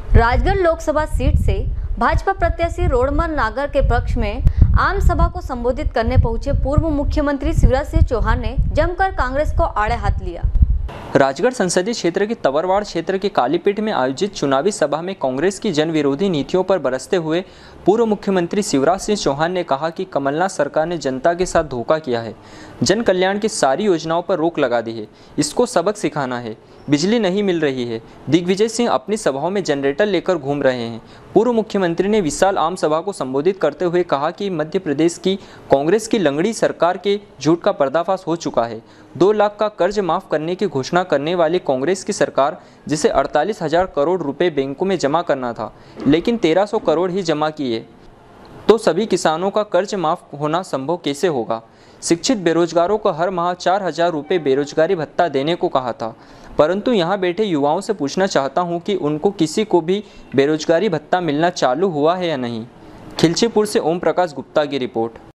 Rajgarh Lok Sabha seat से भाजपा प्रत्याशी रोड़मल नागर के पक्ष में आम सभा को संबोधित करने पहुंचे पूर्व मुख्यमंत्री शिवराज सिंह चौहान ने जमकर कांग्रेस को आड़े हाथ लिया। राजगढ़ संसदीय क्षेत्र के तवरवाड़ क्षेत्र के कालीपीठ में आयोजित चुनावी सभा में कांग्रेस की जन विरोधी नीतियों पर बरसते हुए पूर्व मुख्यमंत्री शिवराज सिंह चौहान ने कहा कि कमलनाथ सरकार ने जनता के साथ धोखा किया है, जन कल्याण की सारी योजनाओं पर रोक लगा दी है, इसको सबक सिखाना है। बिजली नहीं मिल रही है। दिग्विजय सिंह अपनी सभाओं में जनरेटर लेकर घूम रहे हैं। पूर्व मुख्यमंत्री ने विशाल आम सभा को संबोधित करते हुए कहा कि मध्य प्रदेश की कांग्रेस की लंगड़ी सरकार के झूठ का पर्दाफाश हो चुका है। 2 लाख का कर्ज माफ करने की घोषणा करने वाली कांग्रेस की सरकार, जिसे 48,000 करोड़ रुपए बैंकों में जमा करना था, लेकिन 1300 करोड़ ही जमा किए, तो सभी किसानों का कर्ज माफ होना संभव कैसे होगा। शिक्षित बेरोजगारों को हर माह 4,000 रुपये बेरोजगारी भत्ता देने को कहा था, परंतु यहाँ बैठे युवाओं से पूछना चाहता हूँ कि उनको किसी को भी बेरोजगारी भत्ता मिलना चालू हुआ है या नहीं। खिलचीपुर से ओम प्रकाश गुप्ता की रिपोर्ट।